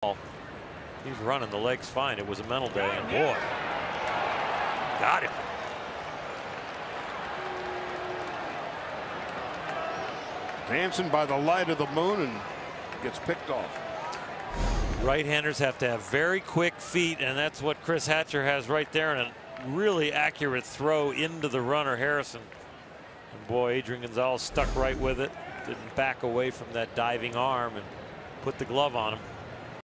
He's running the legs fine. It was a mental day, and boy, got him. Dancing by the light of the moon and gets picked off. Right-handers have to have very quick feet, and that's what Chris Hatcher has right there, and a really accurate throw into the runner, Harrison. And boy, Adrian Gonzalez stuck right with it. Didn't back away from that diving arm and put the glove on him.